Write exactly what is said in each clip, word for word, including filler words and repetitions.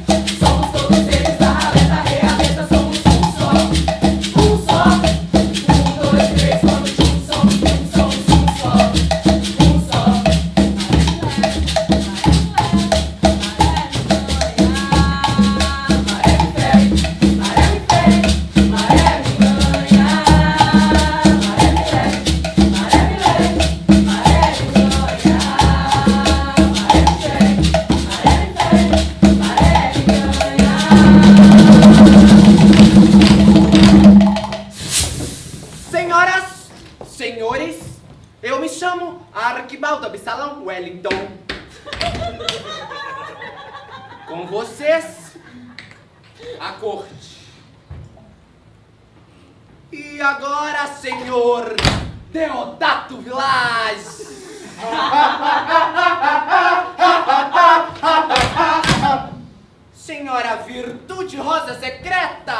Somos todos eles da raleta, realeza, somos um só. Um só. Um, dois, três, vamos juntos, somos um, somos um só. Um só. Maré me pede, maré me pede, maré me ganha. Maré me pede, maré me leve, maré me ganha. Maré me pede, maré me pede, maré me ganha. Senhoras, senhores, eu me chamo Arquibaldo Absalão Wellington. Com vocês, a corte. E agora, senhor Deodato Village. Senhora Virtude Rosa Secreta.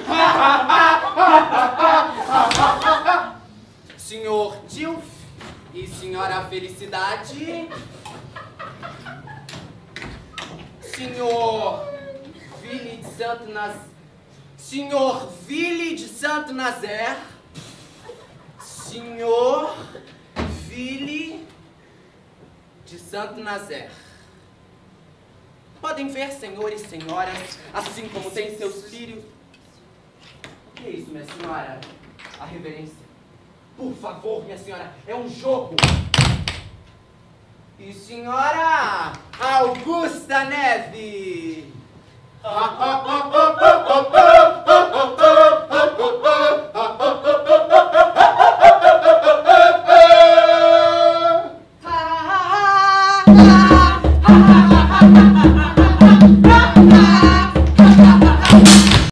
Senhor Dilf e senhora Felicidade. Senhor Vili de Santo Naz... Senhor Vili de Santo Nazaire. Senhor Vili de Santo Nazaire. Podem ver, senhores e senhoras, assim como tem seus lírios. O que é isso, minha senhora? A reverência. Por favor, minha senhora, é um jogo. E senhora Augusta Neve.